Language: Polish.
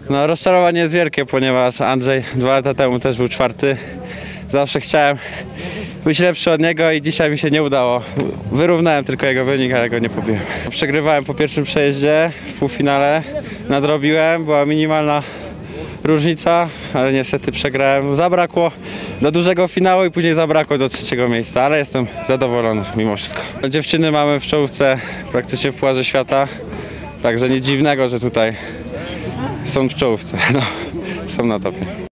No, rozczarowanie jest wielkie, ponieważ Andrzej 2 lata temu też był 4. Zawsze chciałem być lepszy od niego i dzisiaj mi się nie udało. Wyrównałem tylko jego wynik, ale go nie pobiłem. Przegrywałem po pierwszym przejeździe w półfinale, nadrobiłem, była minimalna różnica, ale niestety przegrałem. Zabrakło do dużego finału i później zabrakło do 3. miejsca, ale jestem zadowolony mimo wszystko. Dziewczyny mamy w czołówce praktycznie w Pucharze Świata, także nic dziwnego, że tutaj są w czołówce, no, są na topie.